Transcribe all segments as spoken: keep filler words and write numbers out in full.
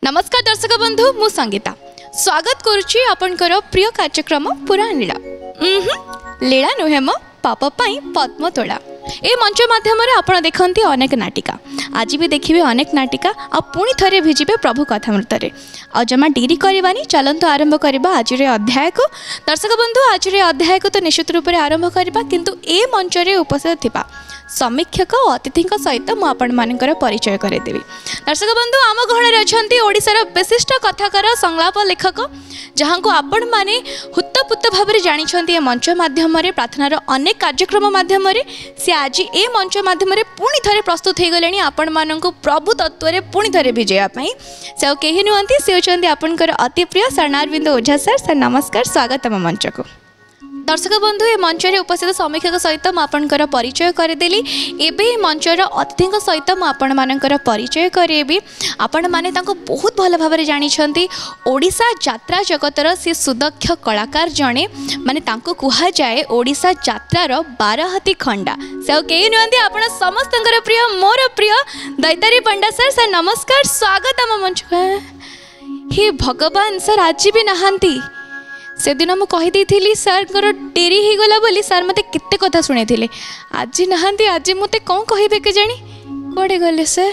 नमस्कार दर्शक बंधु मु संगीता स्वागत करुच्ची आपणकर प्रिय कार्यक्रम पुराण लीला लीला नुहे मो पाप पाई पद्म तोड़ा ए मंच माध्यम आपण देखते अनेक नाटिका आज भी देखिए अनेक नाटिका आ पुणी थे भिजिबे प्रभु कथामृत आ जमा डेरी करवानी चलतु आरंभ करवा आज अध्याय को दर्शक बंधु आज अध्याय को तो निश्चित रूप से आरंभ करवा किंतु ए मंच उपस्थित थिबा समीक्षक और अतिथि सहित मुझे परिचय करदेवी। दर्शक बंधु आम गहण अच्छा ओडिशार विशिष्ट कथाकार संलाप लेखक जहाँ को आपण मैंने हुतपुत भाव में जानी ए मंच मध्यम प्रार्थनार अनेक कार्यक्रम मध्यम सी आज ए मंच मध्यम पुणी थे प्रस्तुत हो गले आपण मानक प्रभु तत्व पुणी थे भिजाई से कहीं नुहति सी होती आपंकर अति प्रिय सरनारविंद ओझा सर सर नमस्कार स्वागत आम मंच को। दर्शक बंधु ए मंच में उपस्थित समीक्षक सहित मुझे परिचय करदेली एवं मंचर अतिथि सहित मुझे परिचय करेबी आपण मैंने बहुत भल भाव में जानी ओडिशा यात्रा जगतर सी सुदक्ष कलाकार जड़े माने कह जाए ओडिशा यात्रार बारहाती खंडा से कई नुहति आप समस्त प्रिय मोर प्रिय दैतारी पंडा सर सर नमस्कार स्वागत आम मंच। हे भगवान सर आज भी नहांती से दिन मुझे कहीदी सर डेरी हो गला बोली सर मत केते कथा शुणी थे आज नहांती आज मत कौन कहे के जानी कड़े गले सर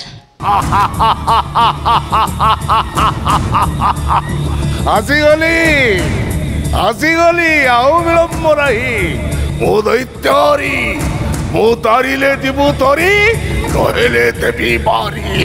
आसीगली आसीगली आउ विलंब रही मो दैत्यारी मो तारिले दिबु तोरी कहले देवी बारी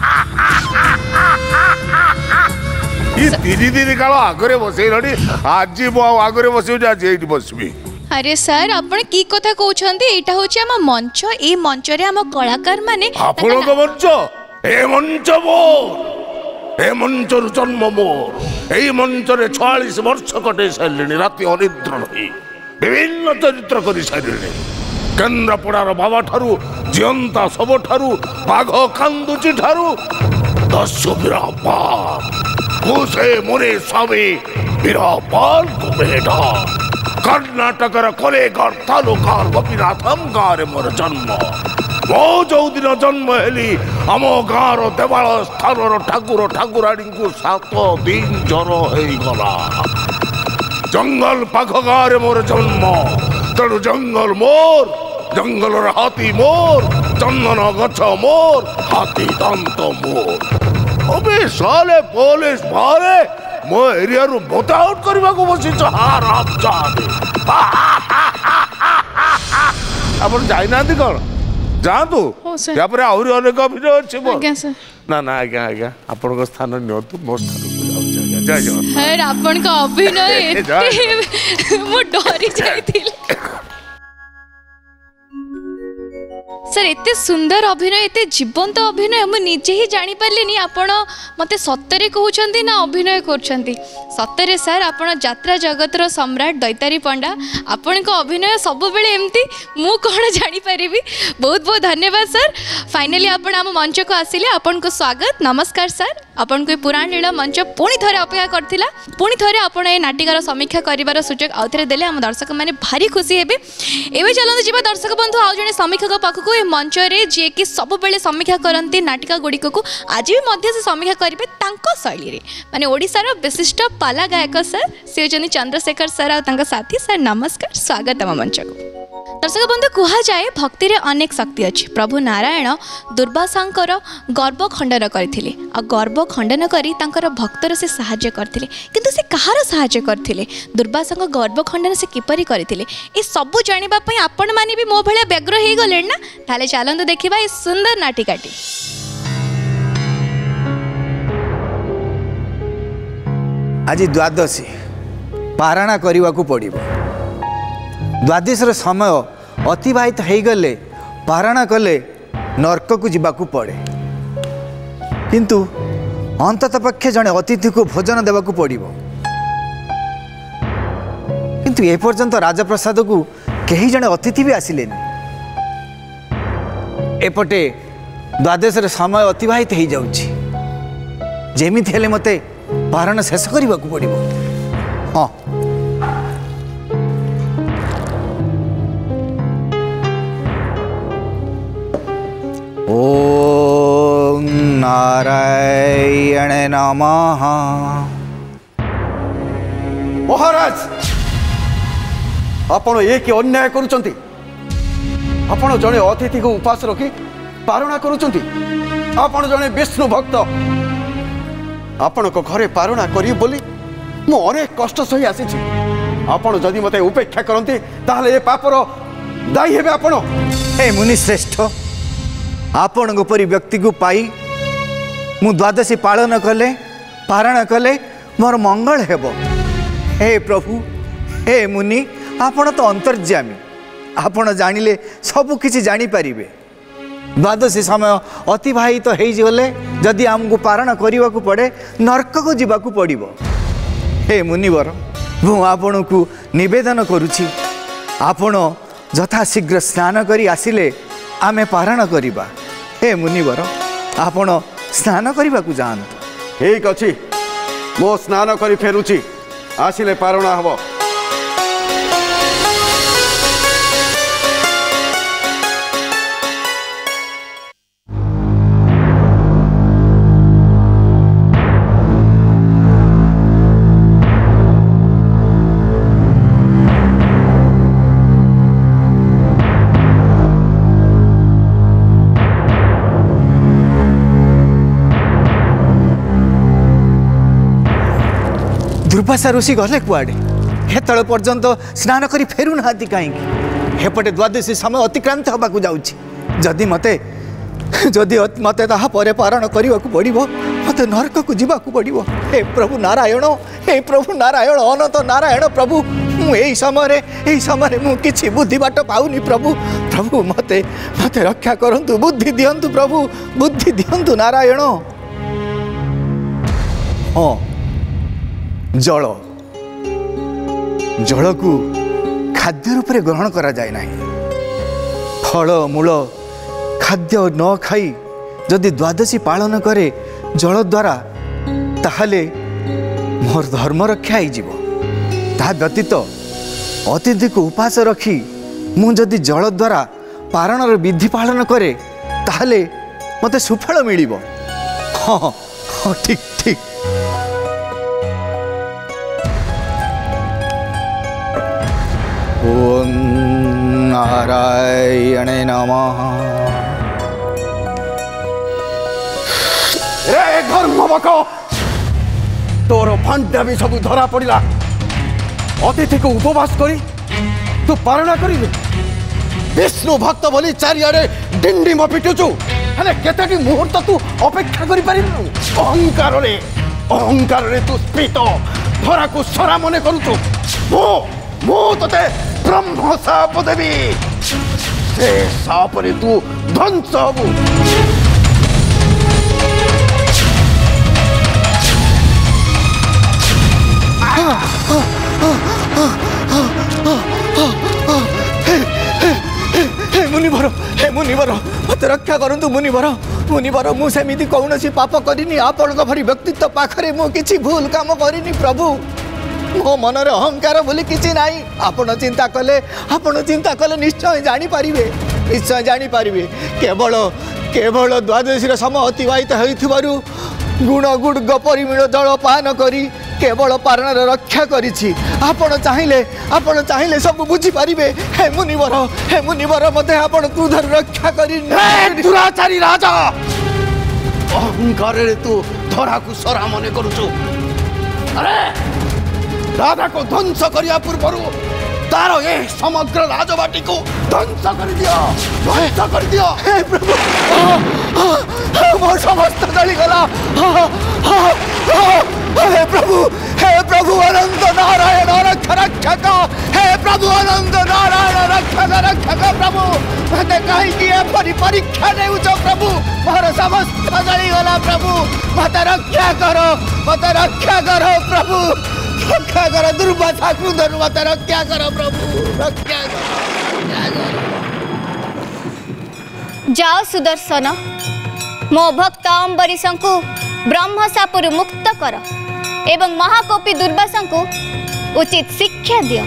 तीन दिन काल आगे बस आज मो आगे बस बसबी। अरे सर आपण की कथा कहते यहाँ हूँ आम मंच ए मंच रे आम कलाकार माने आपण मंच ए मंच मोर ए मंच जन्म मोर ए मंच रे छियालीस वर्ष कटे सारे राति अनिद्र रही विभिन्न चरित्र कर सारे केन्द्रापड़ार बाबा ठारू जीवंता सब ठारू बाघ कांदुची ठारू दस बिरापार घुसे मुरे स्वामी बिरापाल को बेटा कर्नाटक कोलेगार तालुकार गोपीनाथम गाँव मोर जन्म मो जो दिन जन्म हेली आम गाँव देवाल स्थान ठाकुर ठाकुराणी को सात दिन जर हो गला जंगल पाख गाँव मोर जन्म तेणु जंगल मोर जंगल हाथी मोर चंदन गछ मोर हाथी दांत मोर अबे साले पुलिस बारे मो एरिया रु बोट आउट करबा को बसी हार आप जाने अपन जाइना दी कोन जातु या पर आउरी अनेक अभिनय अछि मो ना ना आज्ञा आज्ञा अपन को स्थान नियतु मो स्थान को जाउ जय जय जय सर अपन का अभिनय एते मो डरी जाइथिल सर एते सुंदर अभिनय एते जीवंत अभिनय मुझे निजे ही जानी पार्ली आपण मते सत्तरे कहउछंती ना अभिनय करछंती सत्तरे सर आपण यात्रा जगतर सम्राट दैतारी पंडा आपण को अभिनय सब बेले एमती मु कोन जानी परिबी बहुत बहुत धन्यवाद सर। फाइनली आपण हम मंच को आसिले आपण को स्वागत नमस्कार सर आपण को पुराण लीला मंच पुणी थरे अपेक्षा करथिला पुणी थरे आपण ए नाटिकार समीक्षा करिवार सुजोग आउथरे देले हम दर्शक माने भारी खुशी हेबे। एबे चलंतु जीवा दर्शक बंधु आउ जने समीक्षक पाखको ए मंच रे जे कि सब बेले समीक्षा करंती नाटिका गुड़िक को आज भी मध्य से समीक्षा करेंगे तांको शैली रे माने ओडिशार विशिष्ट पाला गायक सर से होचनी चंद्रशेखर सर और तांका साथी सर नमस्कार स्वागत आम मंच को। दर्शक बंधु कह जाए भक्ति रे अनेक शक्ति अच्छी प्रभु नारायण दुर्वासांकर गर्भ खंडन करथिले आ गर्भ खंडन करी तांकर भक्तर से सहाय्य करथिले किंतु से कहार सहाय्य करथिले दुर्वासांक गर्भ खंडन से किपरि करथिले ए सब जानिबा पई आपण माने भी मो भले व्यग्र हे गले ना ताले चलंतु देखिबा ए सुंदर नाटिकाटी। आज द्वादशी पारायण करने को पड़ो द्वादशीर समय अतिवाहित हो गले पारायण कले नरक को जीवाकू पड़े किंतु अंतत पक्षे जड़े अतिथि को भोजन देवाकू पड़ो किंतु ए पर्यंत राजप्रसाद को कहीं जड़े अतिथि भी आसिले एपटे द्वादशीर समय अतिवाहित हो जाउछि जेमिति हेले मते पारायण शेष करने को पड़ो। हाँ ओम नारायण नमः नमः। महाराज आपण ये कि अन्याय करुचंती। आपण जने अतिथि को उपास रखी पारणा करुचंती। आपण जने विष्णु भक्त। आपण को घरे पारणा करी बोली मु अनेक कष्ट सही आसी। आपण जदि मते उपेक्षा करंती ताहले ए पापर दायी हेबे आपण। हे मुनि श्रेष्ठ आपण गोपरी व्यक्ति को पाई मु द्वादशी पालन कले पारण कले मोर मंगल हेब। हे प्रभु हे मुनि आपण तो अंतर्जामी आपण जानिले सब किछि जानि परिबे। द्वादशी समय अतिवाहित तो होगले जदि आमको पारण करने को पड़े नरक को जीवाक पड़ो। हे मुनिवर मु आपण को निवेदन करुछि आपण यथाशीघ्र स्नान करी आसिले आमे पारण करिबा। हे मुनिवर आपण स्नान करने को जातु। ठीक अच्छी मो स्नान करी फेरुछि आसिले पारणा हब। दुर्वासा ऋषि गले कुआडे हेतल पर्यंत स्नान करी फेरु ना कहीं हेपटे द्वादशी समय अतिक्रांत होगा जाऊँगी। जदि मते जदि मते ताहा परे पारण करने को पड़ो मते नरक को जीवाक पड़ो। हे प्रभु नारायण हे प्रभु नारायण अनंत नारायण प्रभु मु यही समय यही समय मु किछि बुद्धि बाट पाउनी प्रभु प्रभु मते मते रक्षा करंतु बुद्धि दियंतु प्रभु बुद्धि दियंतु नारायण। हाँ जल जल को खाद्य रूप में ग्रहण करा जाए ना। फल मूल खाद्य न खाई जदि द्वादशी पालन करे जल द्वारा ताहले मोर धर्म रक्षा हो। ता व्यतीत अतिथि को उपास रखी मु जदि जल द्वारा पारणर विधि पालन करे ताहले मते सुफल मिलिबो। हाँ हाँ ठीक ठीक। ओम नारायण नमः। रे धर्मवक तोर भांडा भी सब धरा पड़ा। अतिथि को उपवास करी तू पारणा करिबे। विष्णु भक्त बोली चारिआडे डिंडिम पिटुचु हेले केतेटी मुहूर्त तू अपेक्षा करि पारिबु। अहंकार रे अहंकार रे तू स्पीत धरा को सरा मने करूचु। मो मो तते ब्रह्म साप देवी से साप रे तू ध्वंस हबु। हे मुनिवर हे मुनिवर मत रक्षा करंतु मुनिवर मुनिवर मु सेमिति कौनसी पाप करिनी। आपण भरी व्यक्तित्व पाखरे मु किछि भूल काम करिनी प्रभु। मो मनर अहंकार बोली किछि नाही। आपण चिंता कले आपण चिंता कले निश्चय जानी पारिबे निश्चय जानी पारिबे। केवल केवल द्वादशी समय अतिवाहित होइथिबारु गुण गुड़ परिमिण जल पान करी केवल पारण रक्षा करिछि। आपण चाहिले आपण चाहिले सब बुझी पारिबे। हे मुनिवर हे मुनिवर मते आपण क्रोधर रक्षा करी। हे दुराचारी राजा अहंकार रे तू धरा को सरा मने करूछु। अरे राजा को ध्वंस करिया पूर्व तार ये समग्र राजबाटी को ध्वंस कर दिया ध्वंस कर दिया। हे प्रभु मोर समस्त जली गला। हे प्रभु हे प्रभु अनंत नारायण रक्षा रक्षक हे प्रभु अनंत नारायण रक्षक रक्षक प्रभु मते कहीं की परी परीक्षा देउछ प्रभु मोर समस्त जली गला प्रभु मते रक्षा करो मते रक्षा करो प्रभु रक्षा करो दुर्वासा क्रोधर मते रक्षा करो प्रभु रक्षा करो। जाओ सुदर्शन मो भक्त अम्बरीशं को ब्रह्म शापरु मुक्त कर एवं महाकोपी दुर्वासा को उचित शिक्षा दियो।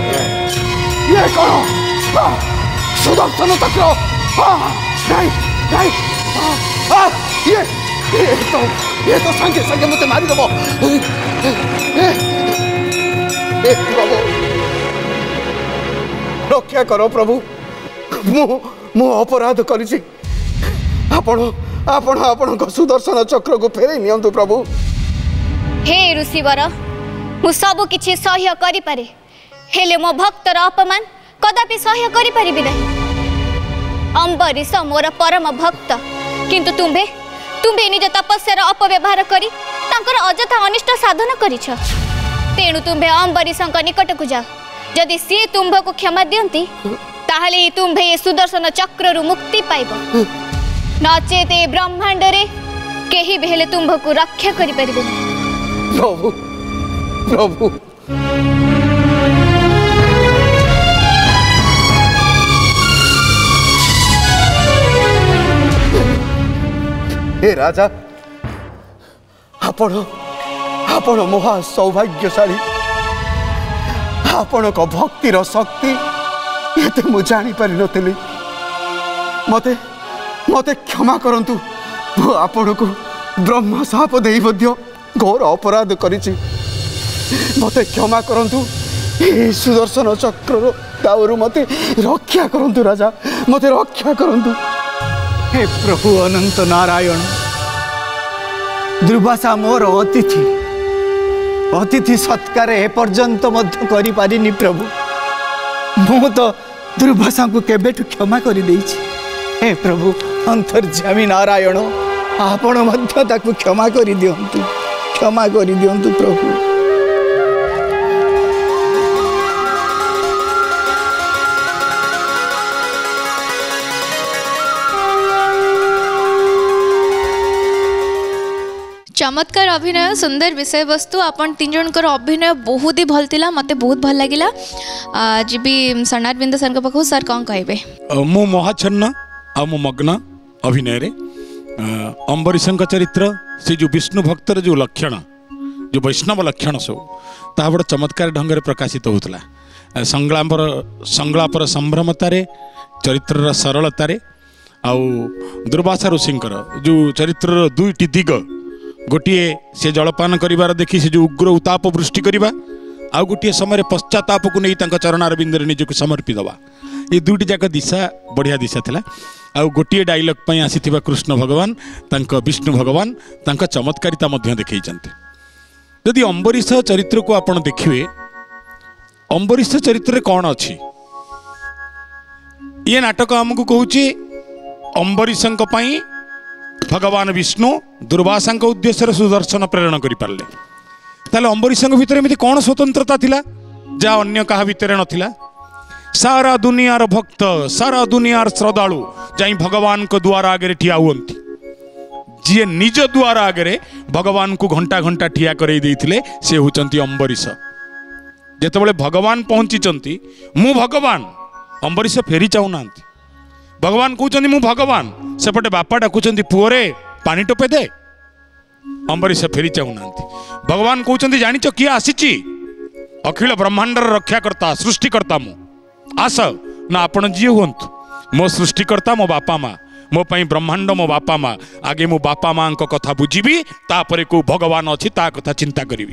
ये करो सुदर्शन चक्र नहीं नहीं आ, आ, ये ये तो ये तो संगे संगे मुझे मारी दबो प्रभु रक्षा करो प्रभु मु मु अपराध करिछि आपण आपण आपण सुदर्शन चक्र को फेरे नियंतु प्रभु हे ऋषिवर मु सब किछि सह्य करि पारे हेले मो भक्तर अपमान कदापि सह्य करि परिबि नहीं। अम्बरीश मोर परम भक्त किंतु तुम्भे तुम्भे निज तपस्यार अपव्यवहार करी तांकर अजथा अनिष्ट साधन करिछ। तेणु तुम्भे अम्बरीशଙ୍କ निकटକୁ जाओ जदि सी तुम्भ को क्षमा दियंती ताहले ही तुम्भे ये सुदर्शन चक्ररु मुक्ति पाइब नचेत ए ब्रह्मांड रे केही भी हेले तुम्भ को रक्षा करि परिबे प्रभु प्रभु हे राजा आपण आपण महा सौभाग्यशाली आपण को भक्तिर शक्ति ये मु जानी पारि नथिली मते मते क्षमा करंतु मु आपण को ब्रह्म शाप देई मध्य घोर अपराध करिछि मते क्षमा करंतु ए सुदर्शन चक्र दावरु मते रक्षा करंतु राजा मते रक्षा करंतु। हे प्रभु अनंत नारायण दुर्वासा मोर अतिथि अतिथि सत्कार एपर्यंत मध्य करि पारिनी प्रभु मु तो दुर्वासा को केबेठु क्षमा करि देइछि। हे प्रभु अंतर्यामी नारायण आपण मध्य ताकु क्षमा करि दियंतु क्षमा करि दियंतु प्रभु। चमत्कार अभिनय सुंदर विषय वस्तु आपण तीन जनकर अभिनय बहुत ही भल थिला मते बहुत भल लागिला। आज भी सनारविंद सर पाखु सर कौन कहबे मु महाछन्न आ मु मग्न अभिनय रे अम्बरीशंक चरित्र से जो विष्णु भक्तर जो लक्षण जो वैष्णव लक्षण सब ता बड़ चमत्कार ढंग से प्रकाशित होता संग्लापर संग्लापर संभ्रमतार चरित्र सरलतार आउ दुर्वासा ऋषिंकर जो चरित्र दुईटी दिग गोटे से जलपान करिवार देखी से जो उग्र उताप वृष्टि करवा आउ गोटे समय पश्चाताप को नहीं चरणार बिंद निजक समर्पी दवा ये दुईटी जाक दिशा बढ़िया दिशा थिला आउ गोटे डायलॉग पई आसीथिबा कृष्ण भगवान तांको विष्णु भगवान तांको चमत्कारिता मध्य देखैचंते। यदि अम्बरीश चरित्र को आपण देखिए अम्बरीश चरित्र कौन अच्छी ये नाटक आमको कहूँ अम्बरीशंक पई भगवान विष्णु दुर्वासा उद्देश्य सुदर्शन प्रेरण कर पारे ताले अम्बरीश भितर एमती कौन स्वतंत्रता थिला जहाँ अन्य कहा भितर नथिला। सारा दुनियार भक्त सारा दुनियार श्रद्धालु जाई भगवान को द्वार आगे ठिया हुअंती जी निज द्वार आगे भगवान को घंटा घंटा ठिया कर से होचंती अम्बरीश। जेतेबेले भगवान पहुंची मु भगवान अम्बरीश फेरी चाहूना भगवान कहते मु भगवान सेपटे बापा डाकुंट पुओरे पानी टोपे दे अम्बरीश फेरी चाहूना भगवान कहते जानिच किए आसी अखिल ब्रह्मांडर रक्षाकर्ता सृष्टिकर्ता मु आस ना आपण जी हूँ मो सृष्टिकर्ता मो बापा माँ मो पाई ब्रह्मांड मो बापा माँ आगे मो बापा माँ को कथा बुझी तापर को भगवान अच्छी ता कथा चिंता करी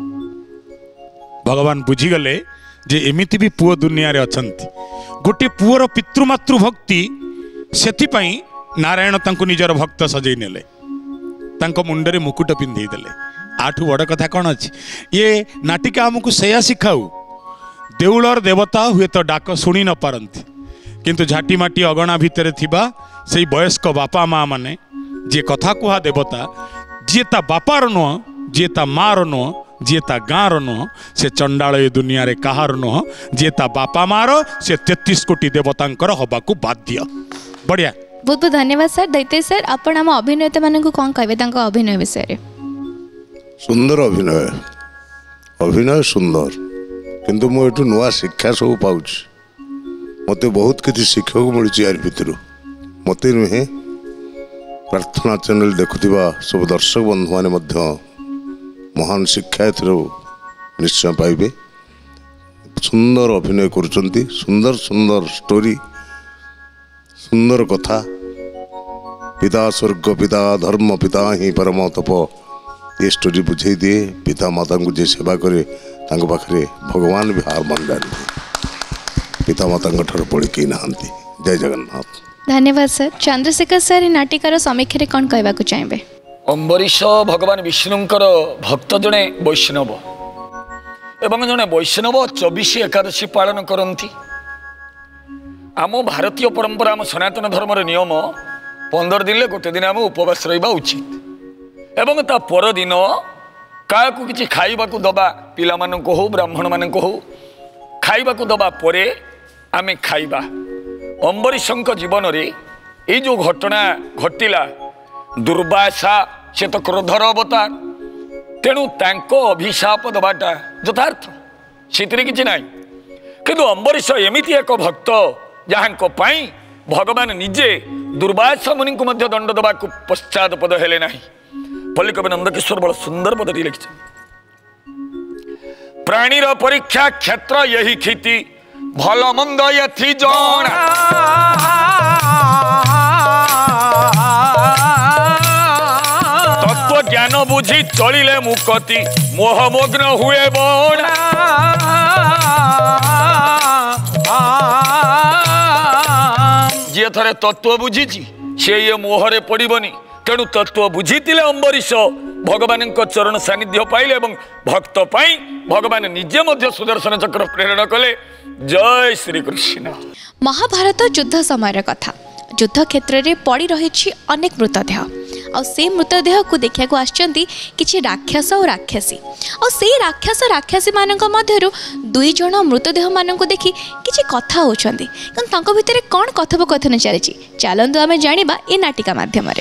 भगवान बुझीगले जे एमिति भी पुओ दुनिया रे अछंती गोटे पुओर पितृमातृ भक्ति सेथिपाई नारायण तांको निजर भक्त सजै नेले तांको मुंडरे मुकुट पिंधि देले। आठु बड़ कथा कौन अच्छी ये नाटिका आमको सया शिखाऊ देउलर देवता हुए तो डाक शुणी न पारती किंतु झाटीमाटी अगणा भितर थिबा से वयस्क बापा माँ माने जे कथा कुहा देवता जी ता बापार नुह जी ता मार नुह जी ता गाँव नुह से चंडाल ए दुनिया रे कहार नुह जी ता बापा मार से तेतीस कोटी देवतांकर हबाकू बाध्य। बढ़िया बहुत बहुत धन्यवाद सर। दैते सर आपण आम अभिनेता मानक कौन कहबे तांको अभिनय विषय रे सुंदर अभिनय अभिनय सुंदर किंतु मु एठु नुआ शिक्षा सब पाउछ मते बहुत किछि शिक्षक मिलुछि यार भितर मते नुहे प्रार्थना चैनल देखुथिबा सब दर्शक बंधु माने मध्य महान शिक्षा एथरो निश्चय पाइबे। सुंदर अभिनय करुचंती सुंदर सुंदर स्टोरी सुंदर कथा पिता स्वर्ग पिता धर्म पिता ही परम तप ये स्टोरी बुझे दिए पिता माता को जे सेवा करे तांको पाखरे भगवान भी हार मान जाते पिता माता पड़ी कई नहांती। जय जगन्नाथ। धन्यवाद सर। चंद्रशेखर सर ये नाटिकार समीक्षा कौन कहवाक चाहिए? अम्बरीश भगवान विष्णुंकर भक्त जड़े वैष्णव एवं जड़े वैष्णव चौबीस एकादशी पालन करती। आम भारतीय परंपरा आम सनातन धर्मर नियम पंदर दिन गोटे दिन आम उपवास रहा उचित एवं ता पर दिन क्या कि खाइबा दबा पिला मानक हो ब्राह्मण मानक हो खाइबा दबा परे आमे खाइबा। अम्बरीशंक जीवन रे ये जो घटना घटिला दुर्वासा से तो क्रोधर अवतार तेणु तांको अभिशाप दबाटा यथार्थ सीतरे किछि नाही किंतु अम्बरीश एमिति एक भक्त जहांको पाई भगवान निजे दुर्वासा मुनि को मध्य दंड दबा को पश्चात पद हेले नाही। पल्ली कवि नंदकिशोर बड़ा सुंदर पदटी लिखिछन प्राणीर परीक्षा क्षेत्र यही खेती भल मंद यथि जणा तत्व ज्ञान बुझी चलिले मुकति मोहमग्न हुए बण जी थरे तत्व बुझी से ये मोहरे पड़बनी तेणु तत्व बुझी अम्बरीश भगवान चरण सानिध्य पाइले और भक्त पाई भगवान निजे मध्य सुदर्शन चक्र प्रेरण कले। जय श्री कृष्ण। महाभारत युद्ध समय कथा युद्ध क्षेत्र में पड़ी रही अनेक मृतदेह आ से मृतदेह को देखा आसचंती किछि राक्षस और राक्षसी और से राक्षस राक्षसी मानक मध्यरु दुई जण मृतदेह मानक देखि किछि कथा होछंती किंतु तांको भितरे कोन कथोपकथन चलिछि चलंतु आमे जानिबा ए नाटिका माध्यम रे।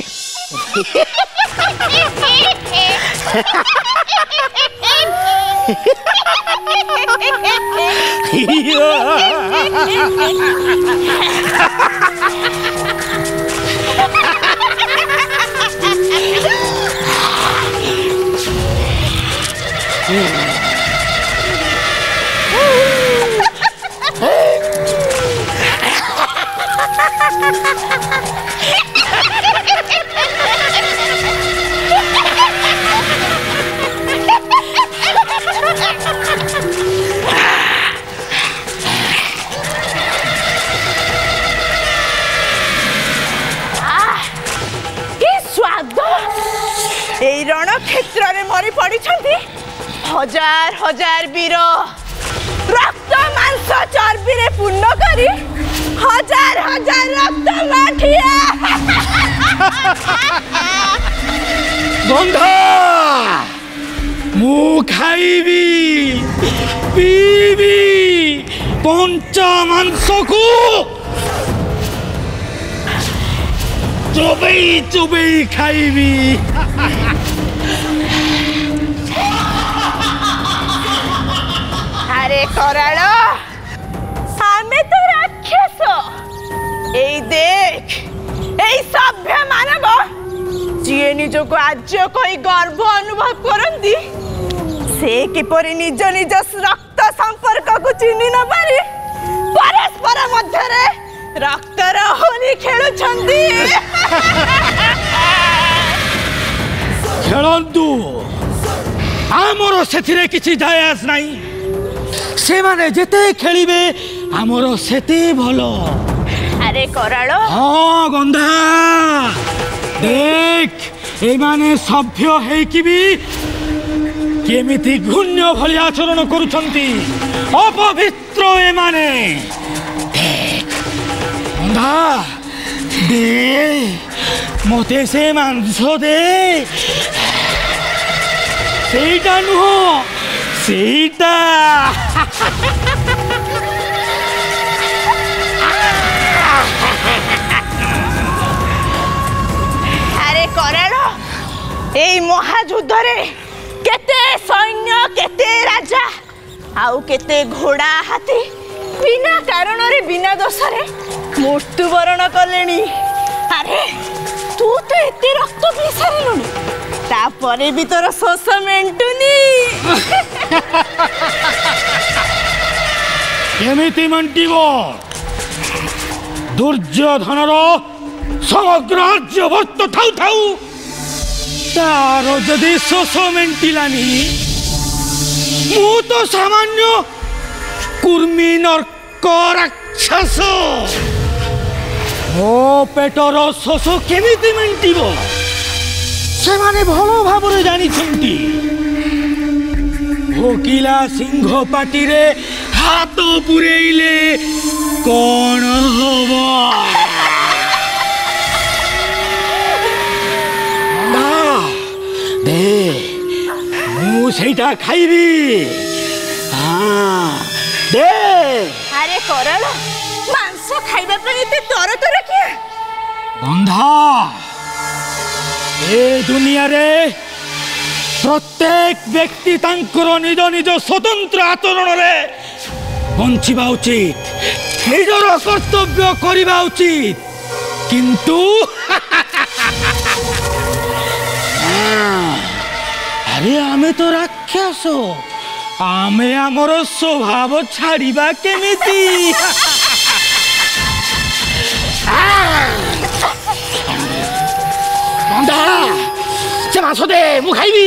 रण क्षेत्र में मरी पड़ी हजार हजार वीर रक्त मांस चर्बी रे पूर्ण करी हजार हजार रक्त माठिया बंधा मु खाइबी पीबी पंचा मांस को चोबई चोबई खाइबी। अरे कराड़ आमे तो राक्षस ए देख ए सभ्य मानव जी निज को आज कोई गर्व अनुभव करती से किपरि निज निज रक्त संपर्क को चिन्ह न पारी परस्पर मध्य रक्तर होली खेलुछंती। खेलंतु आमर सेथिरे किछि जायस नाही से माने जेते खेलिबे आमर सेते भलो। अरे कराड़ हाँ गंधा देख ए माने सभ्य है कि भी केमिति घृण्य भली आचरण करुछंती अपवित्र ए माने देख गंधा दे मते से मांस दे सेटा नुह सेटा अरे कराड़ ए महायुद्ध रे केते सैन्य केते राजा आउ केते घोड़ा हाथी बिना कारण रे बिना दोष रे मृत्युवरण कलेनी। अरे तू तो एते रक्त पी सारिलुनी तापरे भी तोर शोष मेंटुनी केमिति मंटिबो दुर्योधनर समग्र राज्यवर्त थाउ थाउ तार जदि शोष मेटिलानी मु तो सामान्य कुर्मी नर्क राक्षस मो पेटर शोष केमिति मेटिब से माने भलो भाबरे जानी छंती भोकिला सिंह पाटी रे हाथ पुरेइले कौन हबो दे मु सेटा खाइबी हाँ दे अरे करल मांस खाइबा पे एते तर तर किए बंधा ए दुनिया रे प्रत्येक व्यक्ति तांकर निज निज स्वतंत्र आचरण रे बंचिबा उचित निजर कर्तव्य करिबा उचित किंतु अरे आमे तो राक्षस आमे आमर स्वभाव छाड़िबा केमिति बंधा से मांस दे मु खाइबी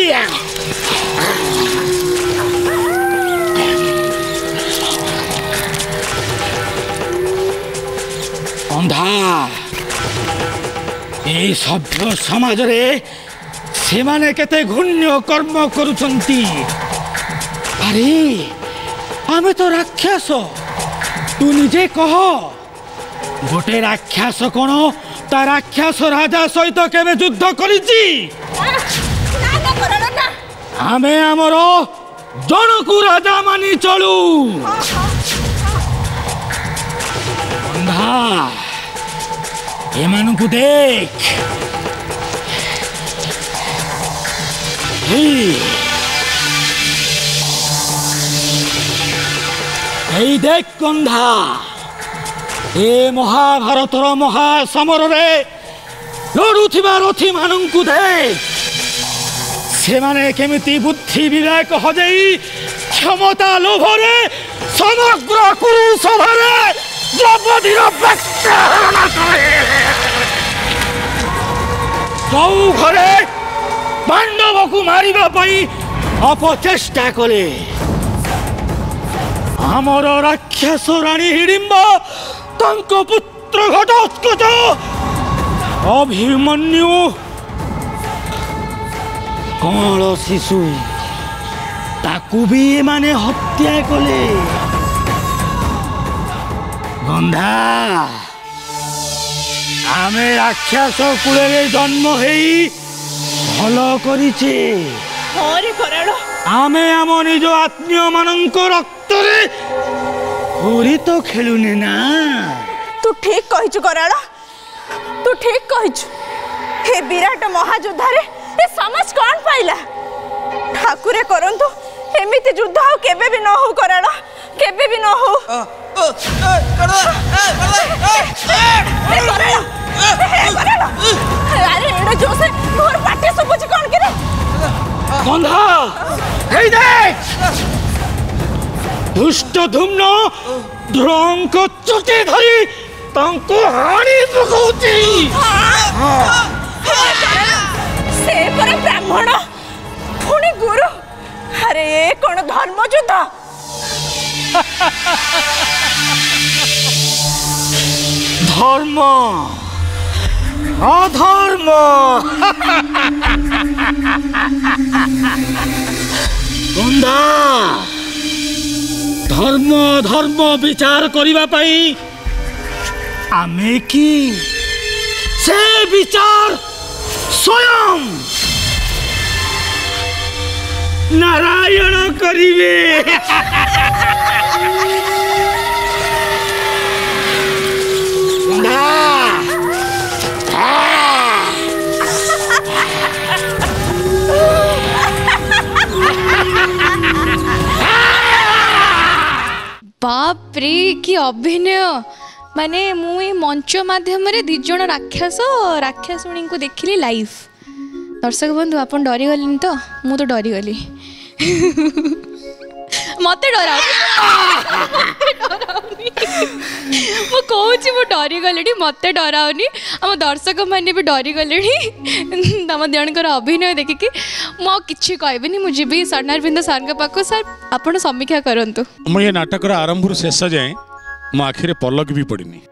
बंधा ए सभ्य समाज रे से माने केते घृण्य कर्म करुचंती अरे आमे तो राक्षस तू निजे कह गोटे राक्षस कोन ता राक्षस राजा सहित केबे युद्ध करिछि आमे आमर जनकु राजा मानी चलू बंधा एमानकु देख এই দেখ বন্ধা এ মহাভারতর মহাসমরে লড়ুথিবা রথি মানঙ্কু দেখ সেমানে কেমিতি বুদ্ধি বিবেক হজেই ক্ষমতা লোভরে সমগ্র কুরু সভারে দ্রৌপদীর ব্যক্তিহরণ করে সৌ ঘরে पांडवकु मारिबा पई अपचेष्टा कले आमर राक्षस रानी हिडिंब तांको पुत्र घटोत्कच अभिमन्यु कमल शिशु ताकु भी माने हत्या कले गंधा आमे राक्षस कुले जन्म हेई भलो करिछे हरे कराळ आमे आम निज आत्मीय मानक रक्त रे होरी तो खेलुने ना तू ठीक कहिछु कराळ तू ठीक कहिछु हे विराट महायुद्ध रे ए समाज कोन पाइला ठाकुरे करंतु एमिति युद्ध हो केबे भी न हो कराळ केबे भी न हो अरे एडा जोसे मोर पाटे सुबुची कोन करे बंधा हे देख दुष्ट धुम्न ध्रुवंक चुटी धरी तांको हाणी पकौती से पर ब्राह्मण पुणी गुरु अरे ए कोन धर्म युद्ध धर्म अधर्म बंधा धर्म धर्म विचार करिबा पई आमे की से विचार स्वयं नारायण करिवे बंधा बाप रे कि अभिनय माने मुई मंच माध्यम रे दी जण राक्षस राक्षसुणी को देखिली लाइव दर्शक बंधु आपन डरी गलिन तो मु तो डरी गली मते डरा मु कहूची मु डरी गले मत डराओनी आम दर्शक मैंने भी डरी गले तुम जनकर अभिनय देखिकी मुझे कहबी मुझे स्वर्णारविंद सार पाक सर आप समीक्षा करूँ मुझे नाटक आरंभ शेष जाए मो आखिरे पलक भी पड़नी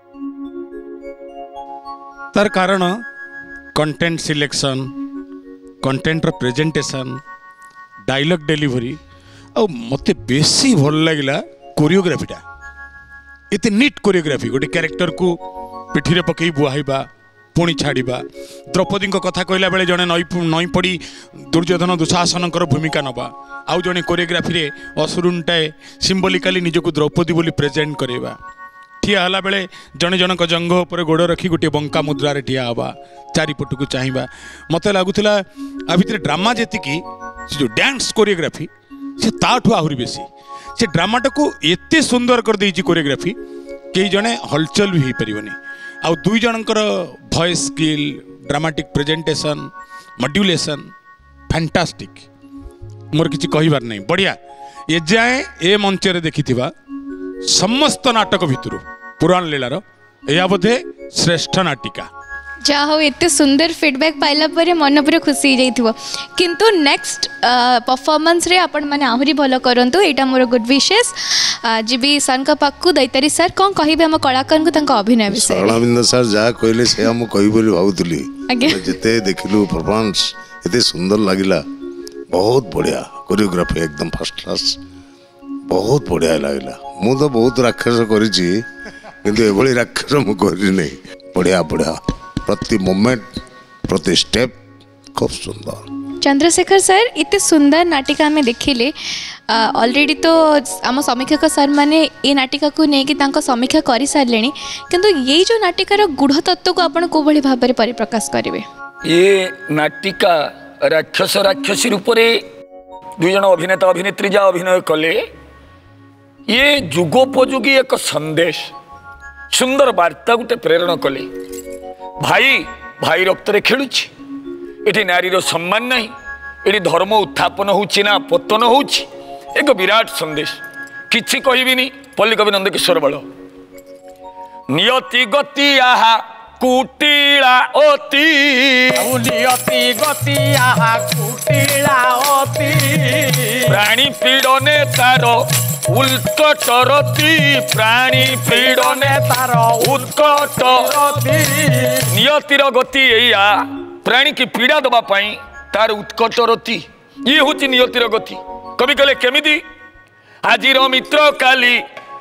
तार कारण कंटेंट सिलेक्शन कंटेंट रो प्रेजेंटेशन डायलॉग डिलीवरी आ मते बेसी भल लगिला कोरियोग्राफीटा एते नीट कोरियोग्राफी गोटे कैरेक्टर को पिठी पकई बुहाइबा पुणी छाड़ा द्रौपदी कथा कहला बेले जड़े नई नई पड़ी दुर्योधन दुशासन भूमिका नवा आउ जड़े कोरियोग्राफी असुरुनटाए सिम्बोलिकाली निजक द्रौपदी बोली प्रेजेंट करवा ठिया हला बेले जड़े जनक जंघ पर गोड़ रखी गोटे बंका मुद्रारे ठिया हवा चारिपट को चाहिए मत लगुला आ भितर ड्रामा जी जो डांस कोरियोग्राफी से ताठू आहरी बेसी से ड्रामाटा को एते सुंदर कर देछि कोरियोग्राफी कई जने हलचल भी हो पारिबनी आ दुई जनकर voice skill dramatic presentation modulation fantastic मोर किछि कहिबार नहीं बढ़िया ए जाए ए मंच रे देखिथिबा समस्त नाटक भितरु पुराण लीलार या बोधे श्रेष्ठ नाटिका जा हो एते सुंदर फीडबैक पाइला पर मन पूरा खुशी हो किंतु नेक्स्ट परफॉर्मेंस रे आपण माने आहुरी भलो करंतु एटा मोर गुड विशेष जीबी सर का पाकु दैतारी सर कोन कहिबे हम कलाकार को तंका अभिनय विषय स्वर्णारविंद सर जा कहले से हम कहि बोली भाउतली जते देखिलु परफॉर्मेंस एते सुंदर लागिला बहुत बढ़िया कोरियोग्राफी एकदम फर्स्ट क्लास बहुत बढ़िया लागिला मु तो बहुत राक्षस करिछि किंतु एभली राक्षस मु करि नै बढ़िया बढ़िया प्रति मोमेंट प्रति स्टेप खूब सुंदर चंद्रशेखर सर इतने सुंदर नाटिका में देखिले ऑलरेडी तो आम समीक्षक सर माने ये नाटिका को लेकिन समीक्षा कर सारे किंतु ये जो नाटिकार गूढ़ तत्व को आपण को भली भाव में परिप्रकाश करेंगे ये नाटिका राक्षस राक्षसी रूप से दुई जन अभिनेता अभिनेत्री जा अभिनय कले ये जुगोपयोगी एक संदेश सुंदर वार्ता गोटे प्रेरण कले भाई भाई रक्त रे खेलुछि एठी नारी रो सम्मान नहीं एठी धर्म उत्थापन होछि ना पतन होछि एक विराट संदेश किछि कहिबिनी पल्ली कवि नंदकिशोर बल नियति गति आहा कुटिला अति नियति गति आहा कुटिला अति प्राणी पीड़ने तार उत्कट रति प्राणी पीड़ने तार उत्कट रति नियतिर गति एया प्राणी की पीड़ा दबा पाई तार उत्कट रति ये हूँ नियतिर गति कवि कहले केमिति आजिर मित्र काली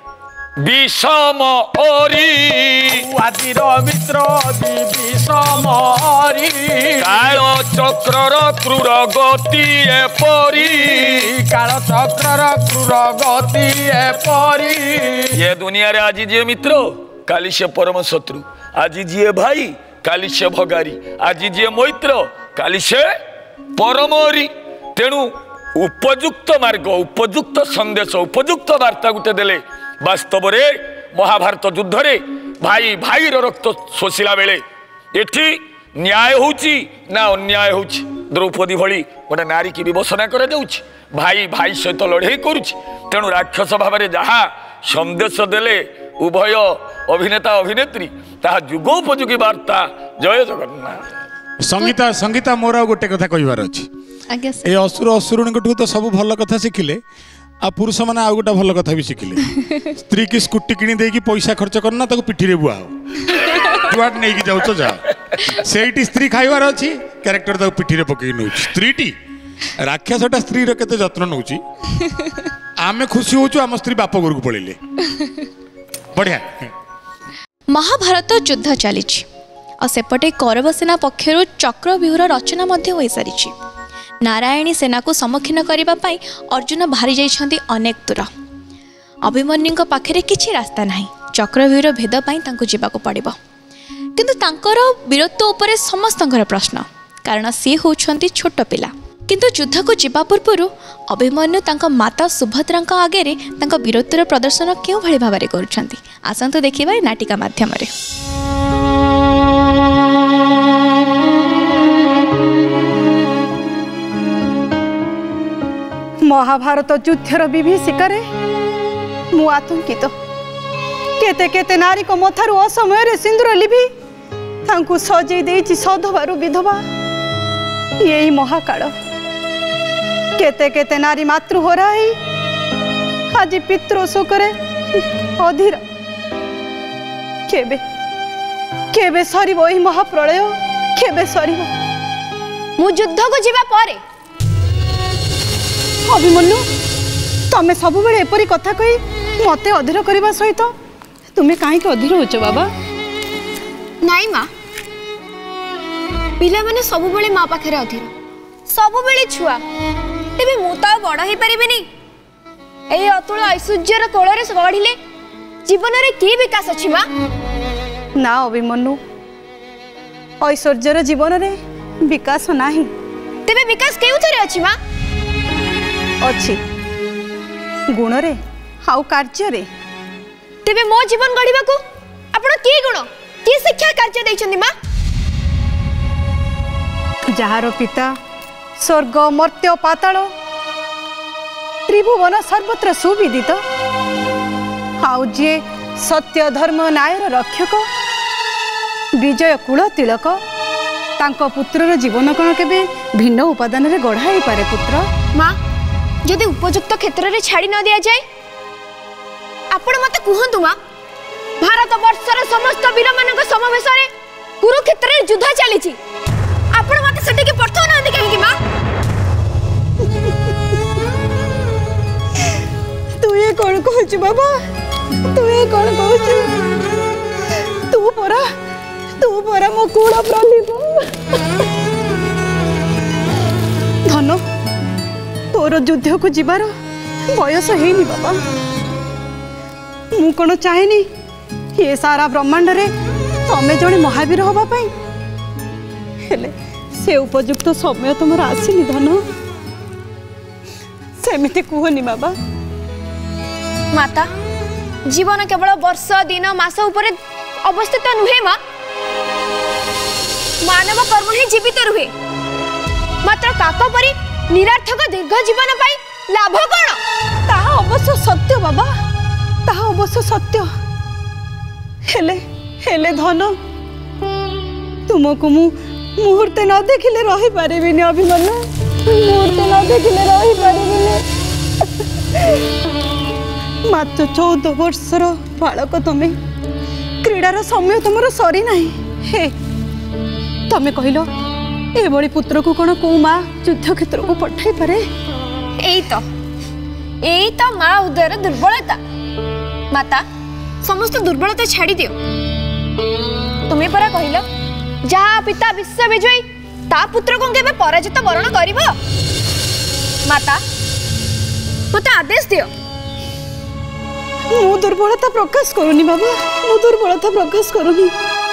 विषम ओरी आजिर मित्र विषम ओरी काल चक्रर क्रूर गति एपरी काल चक्रर क्रूर गति एपरी ये दुनिया रे आज जे मित्र काली से परम शत्रु आज जे भाई काली से भगारी आज जे मैत्र काली से परमरी तेणु उपयुक्त मार्ग उपयुक्त संदेश उपयुक्त वार्ता गुटे देले वास्तव रे महाभारत युद्ध रे भाई भाई रक्त शोषिला बेले एठी न्याय होउची ना अन्याय होउची द्रौपदी भली गोटे नारी की विवसना कर जाउची भाई भाई सहित लड़ाई करुची तेणु राक्षस भाव में जहाँ संदेश देले उभय अभिनेता अभिनेत्री ताहा जुगोपयोगी वार्ता जय जगन्नाथ संगीता संगीता मोर गोटे कथा कहबार अछि ए असुर असुरुणी तो सब भल कथा शिखिले आ पुरुष मैंने आउ गोटा भल कथा भी शिखिले स्त्री की स्कूटी किणी देकी पैसा खर्च करना ताको पिठी रे बुआओ जुआट नहीं की जाउछ जा सेठी स्त्री खाइबार अछि कैरेक्टर ताको पिठी रे पकई नउ स्त्रीटी राक्षसटा स्त्री रे केते जत्न नउची आमे खुशी होछु आम स्त्री बाप घर को पळिले बढ़िया महाभारत युद्ध चली और सेपटे कौरव सेना पक्षर चक्रव्यूहर रचना हो सारी नारायणी सेना को सम्मुखीन करने अर्जुन बाहरी जाइछन्ति अनेक दूर अभिमन्यु पाखे किसी रास्ता ना चक्रव्यूहर भेद पर जावाक पड़ो किंतु तांकर वीरत्व उपर समस्त प्रश्न कारण सी होउछन्ति छोट पिला किंतु युद्ध को जीवा पूर्व अभिमन्यु तांका माता सुभद्रा आगे तांका वीरत्वर प्रदर्शन क्यों भली भाव में करुछन्ति आसंतु देखिबा नाटिका माध्यम रे महाभारत युद्धर विभीषिका रे मु आतंकित केते केते नारी को मथारू असमय सिंदूर लिभि तांकु सजई देइछि सधवारु विधवा यही महाकाल। केते केते नारी मातृ होराई आज पितृ शोकरे अधीर। केबे केबे सरीबो एही महाप्रलय केबे सरीबो? मु युद्ध को जीवा पारे अभिमन्यु तमे सब बेले एपरी कथा कही मते अधीर करबा सहित तुमे काहे के अधीर होचो बाबा? नाई माँ पिला माने सब बेले माँ पाखे अधीर सब बेले छुआ तेबे मु तो बड़ हो पारिबिनी। ए अतुल ऐश्वर्यर कोଳରେ गढ़िले जीवन रे की विकास अछि माँ? ना अभिमन्यु ऐश्वर्यर जीवन रे विकास नाही। तेबे विकास केउथरे अछि माँ? अछि गुण रे हाउ कार्य रे। तेबे मो जीवन गढ़िबा को आपण की गुण की शिक्षा कार्य दैछन्ती माँ? जहार पिता स्वर्ग मर्त्य पाताल त्रिभुवन सर्वत्र सुविदित आउ जे सत्य धर्म न्यायर रक्षक विजय कुल तिलक तांको पुत्रर जीवन कण केबे भिन्न उपादान रे गढ़ाई पारे पुत्र? माँ जदि उपयुक्त क्षेत्र रे छाड़ी न दिया जाए आपण मते कुहंतु माँ भारत वर्षर समस्त वीर मानक समावेश रे कुरुक्षेत्र रे युद्ध चली आपण मते सेठी के पठौ न दे कहि कि माँ? तू ये कौन कहछ बाबा? तू ये कौन कहछ? तू परा तू परा मो कूड़ प्रदीप धन तोर युद्ध को जीवार बयस हेनी बाबा। मु कौन चाहेनी ये सारा ब्रह्मांड रे तमे जने महावीर होबा पई हेले से उपयुक्त समय तुमर आसीनी धन सेमिति कुहनी बाबा। माता जीवन केवल वर्ष दिन मास उपरे अवस्थित नुहे माँ मानव कर्म ही जीवित रुहे मात्र काक परी निरार्थक दीर्घ जीवन पाई लाभ कौन? ताहा अवश्य सत्य बाबा ताहा अवश्य सत्य हेले हेले धन तुमको मु मुहूर्ते न देखिले रही पारिबिनी अभिमन्यु मुहूर्ते न देखिले रही पारिबिनी। मात्र चौदह वर्षर बालक तमे क्रीडार समय तुमर सरी नाही हे तमे कहिलो एभली पुत्र को कौन को माँ युद्ध क्षेत्र को पठाई पारे? एई तो एई तो माँ उदयर दुर्बलता। माता समस्त दुर्बलता छाड़ी दियो। तुम्हें परा कहिलो जहा पिता विश्व विजयी ता पुत्र को केबे पराजित वरण करिवो? माता मते आदेश दियो। मु दुर्बलता प्रकाश करूनी बाबा मु दुर्बलता प्रकाश करूनी।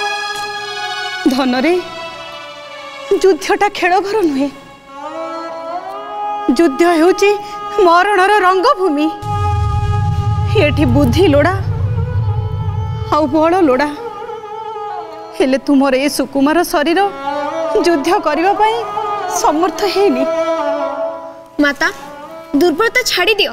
धनरे युद्धटा खेल घर नुहे युद्ध हेउची मरणर रंगभूमि। एठी बुद्धि लोड़ा आउ बल लोड़ा हेले तुमर ए सुकुमार शरीर युद्ध करबा पई समर्थ हेनी। माता दुर्बलता छाड़ी दियो।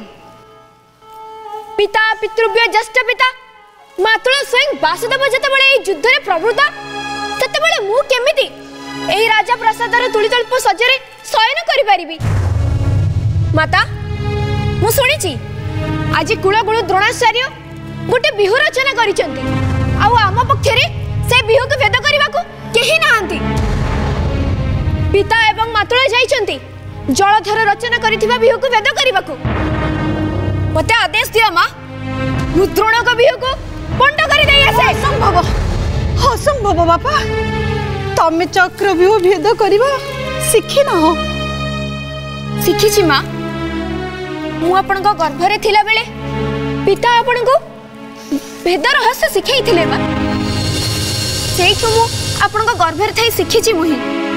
पिता पितृव्य ज्येष्ठ पिता मातुल स्वयं वासुदेव जेतेबेले ए युद्ध रे प्रवृत्त तेतेबेले मु केमिति एही राजा प्रसादर तुलितल्प सज्जरे शयन करि परिबी? माता मु सुनिछि आज कुलगुरु द्रोणाचार्य गोटे बिहु रचना करिसंती आउ आम पक्षरे से बिहु को भेद करबा को केही नाहंती। पिता एवं मातुल जाइछंती जलधर रचना करिथिबा बिहु को भेद करबा को। मते आदेश दियो मां मु द्रोण को बिहु को बंड करि देई आसे। असंभव असंभव बापा तमे चक्र बिहु भेद करबा सिखि ना हो? सिखि छि मां मु आपन को गर्भ रे थिला बेले पिता आपन को भेद रहस्य सिखै थिले मां सेई को मु आपन को गर्भ रे थाई सिखि छि मुही।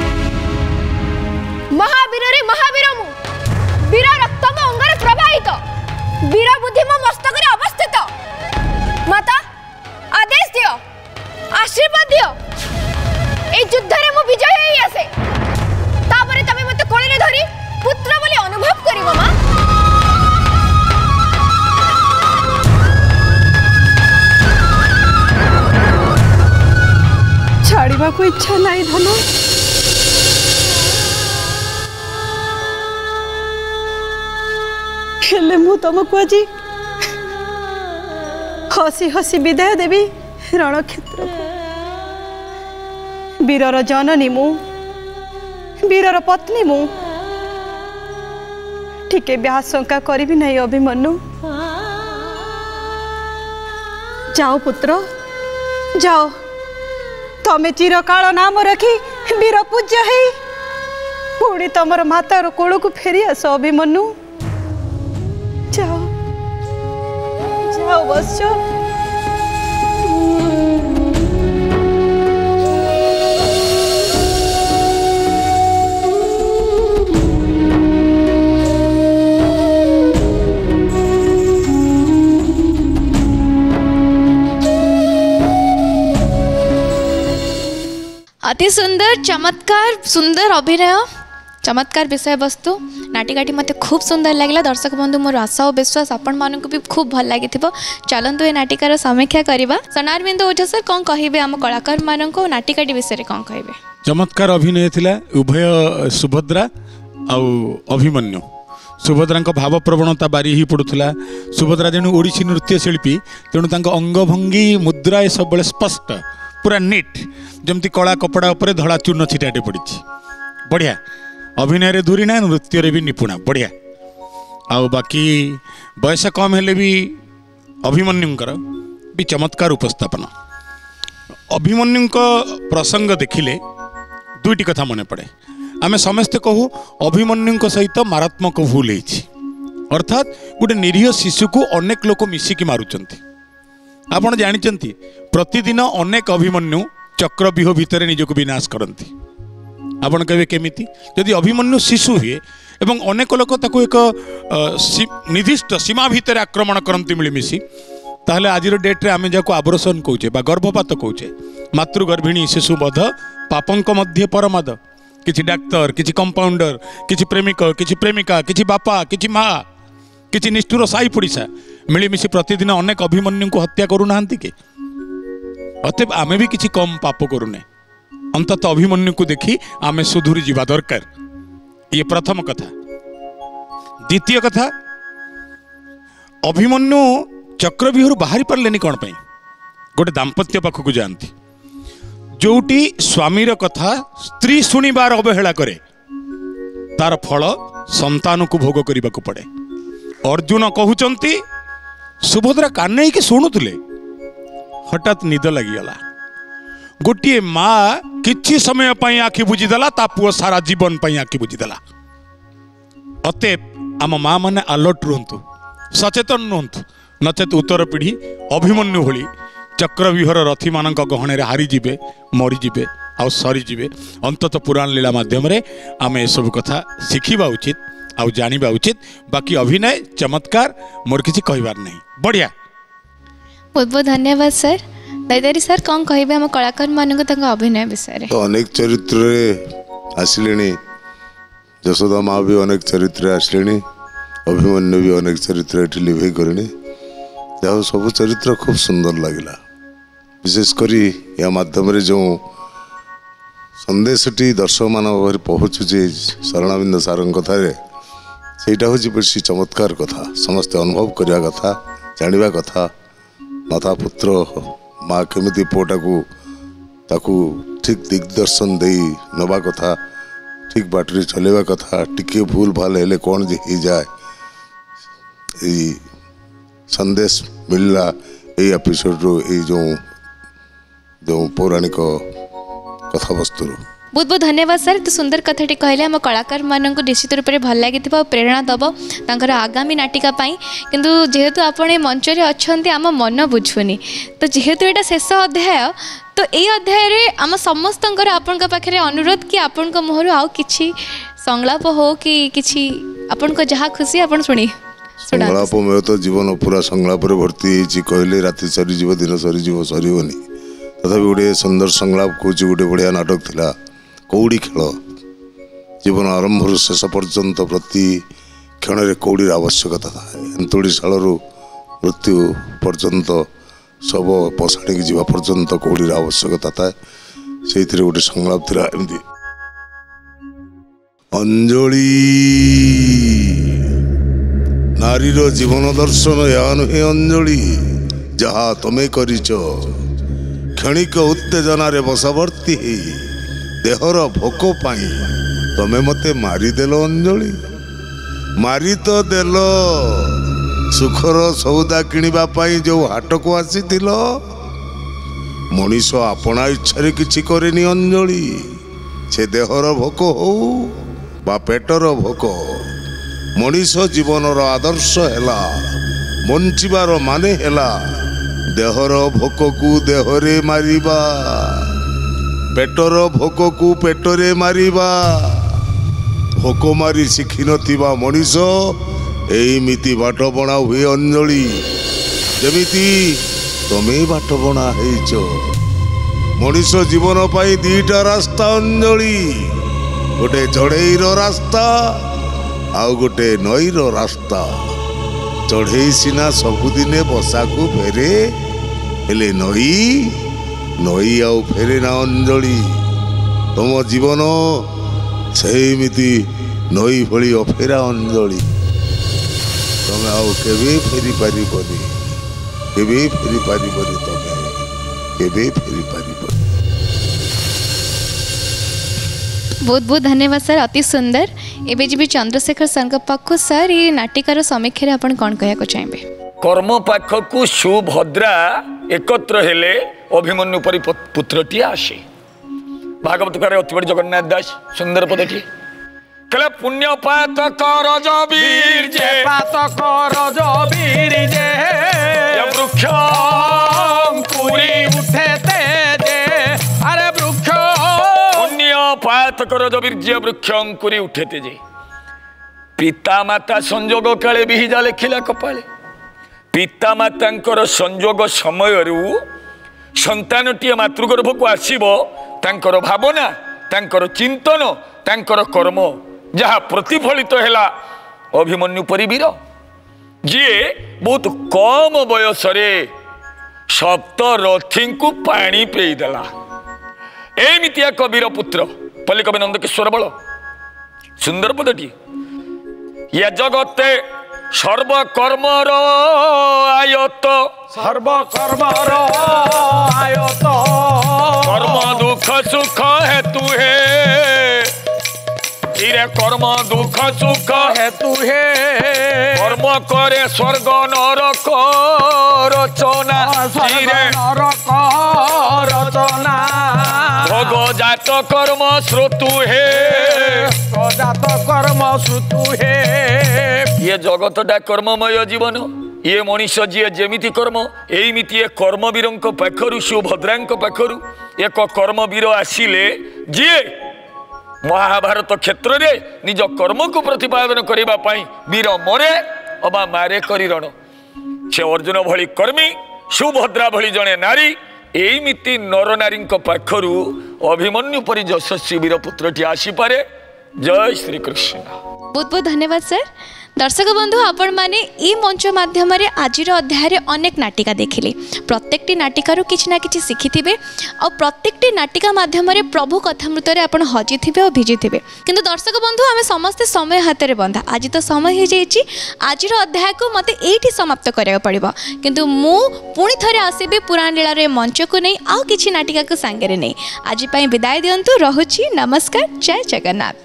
महावीर रे महावीर मु वीर रक्त मो अंगरे प्रवाहित वीर बुद्धि मो मस्तक रे अवस्थित। माता आदेश दियो आशीर्वाद दियो ए युद्ध रे मु विजय होई आसे तापरे तमे मते कोळे रे धरी पुत्र बोली अनुभव करिवो मां। को इच्छा नहीं धन हेले मु तुमको आज हसी हसी विदाय देवी रणक्षेत्र वीरर जननी मु वीरर पत्नी मु टिके भी आशंका करी नहीं अभिमन्यु जाओ पुत्र जाओ तमें चिरकाल नाम रखी वीर पूज्य है पुणी तमर मातार कोल को फेरी आस अभिमन्यु जाओ जाओ बस अति सुंदर चमत्कार सुंदर अभिनय चमत्कार विषय वस्तु नाटिकाटी मत खूब सुंदर लगे दर्शक बंधु मोर आशा और विश्वास आपण मान भी खूब भल लगी चलतु ये नाटिकार समीक्षा करवा सोनारबिंद ओझा सर कौन कहे आम कलाकार मान नाटिकाटी विषय कौन कहे चमत्कार अभिनय थिला उभय सुभद्रा आउ अभिमन्यु सुभद्रा भाव प्रवणता बारी ही पड़ूला सुभद्रा जेणु ओडिसी नृत्य शिल्पी तेणु अंगभंगी मुद्रा ए सब स्पष्ट पूरा नीट जमती कला कपड़ा उपरे धड़ा चूर्ण छिटाटे पड़ी बढ़िया अभिनय रे धूरी ना नृत्य रे भी निपुणा बढ़िया आउ बाकी बयस कम हेले भी अभिमन्युंकर भी चमत्कार उपस्थापन अभिमन्युंक प्रसंग देखिले दुईटी कथा मन पड़े आमे समस्ते कहू अभिमन्युंक सहित मारात्मक भूल होइछि अर्थात गोटे निरीह शिशु को अनेक लोक मिसिकी मारुचंती आपण जानिचंती प्रतिदिन अनेक अभिमन्यु चक्रव्यूह भितर निजक विनाश करती आपण कहे केमिति यदि अभिमन्यु शिशु हुए एवं अनेक लोक ताको एक निर्दिष्ट सीमा भितर आक्रमण करती मिलमिशी ताहले आज डेट्रे आम जहाँ आबोर्शन कौचे गर्भपात कौचे मातृगर्भिणी शिशु बध पापंक मध्य परमाद किछि डाक्तर किछि कंपाउंडर किछि प्रेमिक किछि प्रेमिका किछि बापा किछि माँ किछि निष्ठुर साई पड़िशा मिलमिशी प्रतिदिन अनेक अभिमन्यु को हत्या करूना के अतएव आमे भी किछि कम पाप करूने अंततः अभिमन्यु को देखी आमे सुधुरी जीवा दरकार ये प्रथम कथा द्वितीय कथा अभिमन्यु चक्रव्यूह बाहरी पारे कौन पाई गोटे दाम्पत्य पाखक जाती जोटी स्वामीर कथा स्त्री शुणिबार अवहेला करे तार फल संतान को भोग करने को पड़े अर्जुन कहते सुभद्रा कान्हे कि शुणुले हठात निद लगिगला गोटे माँ किछि समय पाई आखि बुझीदेला ता पुओ सारा जीवन पाई आखि बुझीदेला अतएव आम माँ मैंने अलर्ट रुहतु सचेतन रुहतु नचेत उत्तर पीढ़ी अभिमन्यु भली चक्रव्यूहर रथी मान गहणे हारीजे मरीजे आउ सरीजे अंततः पुराण लीला मध्यम आम ए सब कथा शिखा उचित आउ जानिबा उचित बाकी अभिनय चमत्कार मोर किसी कहबार नहीं बढ़िया बहुत बहुत धन्यवाद सर दैदारी सर कौन कहे आम कलाकार मान अभिनय विषय तो अनेक चरित्र आसिले यशोदा माँ भी अनेक चरित्र आसिले अभिमन्यु भी अनेक चरित्र ये लिभे करे जहाँ सब चरित्र खूब सुंदर लगला विशेषकर या माध्यम जो संदेशटी दर्शक मान पहुँचुचे शरणाबिंद सार कथार सेटा हूँ बेसी चमत्कार कथा समस्ते अनुभव करने कथा जाना कथा माता पुत्र माँ केमिति पुओटा को ताकू ठीक दिग्दर्शन दे नवा कथा ठीक बाटरी चलेवा कथा टिके भूल भाल हेले कौन जे हो जाए ये संदेश मिलला ये एपिसोड रो ये जो जो पौराणिक कथा वस्तु बहुत बहुत धन्यवाद सर तो सुंदर कथाटी कहले आम कलाकार मानक निश्चित रूप से भल लगी प्रेरणा दब तांकर आगामी नाटिका पाई किंतु जेहेतु आपण ए मंच रे अछंती आम मन बुझुनी तो जेहेतु एटा शेष अध्याय तो ये अध्याय रे आम समस्त आपण पाखे अनुरोध कि आपण मुहर आउ किछि संलाप हो कि किछि आपण जहाँ खुशी आपण शुणी संलाप में तो जीवन पूरा संलाप भर्ती कहले राति सरीज दिन सरीज सरीबनी तथा गोटे सुंदर संलाप कौच गोटे बढ़िया नाटक थिला कौड़ी खेल जीवन आरंभ शेष पर्यंत प्रति क्षण कौड़ी आवश्यकता था एंतुड़ी शाल मृत्यु पर्यंत सब पशाणी जावा पर्यंत कौड़ी आवश्यकता था ସେଇଥିରେ ଗୋଟେ ସଂଳାପ ଥିଲା ଏମିତି ଅଞ୍ଜଳି ନାରୀର ଜୀବନ ଦର୍ଶନ ଏହା ନୁହେଁ ଅଞ୍ଜଳି ଯାହା ତମେ କରିଛ କ୍ଷଣିକ ଉତ୍ତେଜନାରେ ବଶବର୍ତ୍ତୀ ହେଇ ଦେହର ଭୋକ ପାଇଁ ତମେ ମତେ ମାରିଦେଲ ଅଞ୍ଜଳି ମାରି ତ ଦେଲ ସୁଖର ସଉଦା କିଣିବା ପାଇଁ ଯୋଉ ହାଟକୁ ଆସିଥିଲ ମଣିଷ ଆପଣା ଇଚ୍ଛାରେ କିଛି କରେନି ଅଞ୍ଜଳି ସେ ଦେହର ଭୋକ ହଉ ବା ପେଟର ଭୋକ ମଣିଷ ଜୀବନର ଆଦର୍ଶ ହେଲା ବଞ୍ଚିବାର ମାନେ ହେଲା ଦେହର ଭୋକକୁ ଦେହରେ ମାରିବା ପେଟର ଭୋକକୁ ପେଟରେ ମାରିବା ଭୋକ ମାରି ଶିଖିନଥିବା ମଣିଷ ଏଇମିତି ବାଟ ବଣା ହୁଏ ଅଞ୍ଜଳି ଯେମିତି ତମେ ବାଟ ବଣା ହେଇଛ ମଣିଷ ଜୀବନ ପାଇଁ ଦିଟା ରାସ୍ତା ଅଞ୍ଜଳି ଗୋଟେ ଚଢ଼େଇର ରାସ୍ତା ଆଉ ଗୋଟେ ନଈର ରାସ୍ତା ଚଢ଼େଇ ସିନା ସବୁଦିନେ ବସାକୁ ଫେରେ ହେଲେ ନଈ ନଈ ଆଉ ଫେରେ ନା ଅଞ୍ଜଳି ତମ ଜୀବନ ସେମିତି ନଈ ଭଳି ଅଫେରା ଅଞ୍ଜଳି ତମେ ଆଉ କେବେ ଫେରି ପାରିବନି କେବେ ଫେରି ପାରିବନି ତମେ କେବେ ଫେରି ପାରିବନି बहुत बहुत धन्यवाद सर अति सुंदर एबे जी चंद्रशेखर सर पाखु सर ये नाटिकार समीक्षा आपण कौन कहया चाहिए कर्म पाखकु सुभद्रा एकत्र हेले अभिमन्यु परि पुत्रटी आसे भागवत करे अति बड़ी जगन्नाथ दास सुंदर पदटी कले पुण्य पात कर वीर जे पात कर वीर जे ये वृक्ष पूरी उठे ते जे अरे वृक्ष पुण्य पात कर वीर्य वृक्ष अंकुरी उठेते जे पिता माता संजोग काले बिहिजा लेखिला कपाले पिता मातांकर संजोग समय संतानटीए मातृगर्भ को आसीबो तांकर भावना तांकर चिंतन तांकर कर्म जहाँ प्रतिफलित हैला अभिमन्यु परिवीर जी बहुत कम बयस सप्तरथी को पानी पेईदेला एमितिया कबीर पुत्र पल्ली कवि नंदकिशोर बल सुंदर पदटी या जगते सर्वकर्मर आयत सर्वकर्मर आयत कर्म दुख सुख हेतु हे इरे कर्म दुख सुख हेतु हे कर्म करे स्वर्ग नरक रचना इरे नरक रचना भोग जात कर्म श्रोतु हे जात कर्म श्रुतु हे ये जगतटा कर्ममय जीवन ये मनीष जी जेमिति कर्म एमिति ये कर्मवीर पाखरु सुभद्रा पाखरु एक कर्मवीर आसिले जी महाभारत क्षेत्र रे निज कर्म को प्रतिपादन करने वीर मरे अबा मारे करी रण से अर्जुन भली कर्मी सुभद्रा भली जड़े नारी एमिति नर नारी पाखरु अभिमन्यु परि यशस्वी वीरपुत्रटी आसीपारे जय श्री कृष्ण बहुत बहुत धन्यवाद सर दर्शक बंधु आपण माने ई मंच माध्यम आज अध्याय अनेक नाटिका देखिले प्रत्येकटी नाटिकार किछि ना किछि शिखिथिबे और प्रत्येकटी नाटिका माध्यम प्रभु कथामृत आपण हजिथिबे और भिजिथिबे किंतु दर्शक बंधु आमे समस्त समय हाथ में बंधा आज तो समय हो जाइए आज अध्याय को मते एठी समाप्त करिया पड़िबो किंतु मु पुणी थरे आसीबे पुराण लीलार मंच को नहीं आउ किछि नाटिका को सांगरे नहीं आज पई विदाय दियंतु रहुछि नमस्कार जय जगन्नाथ।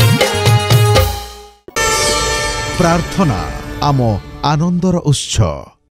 प्रार्थना आम आनंदर उत्स।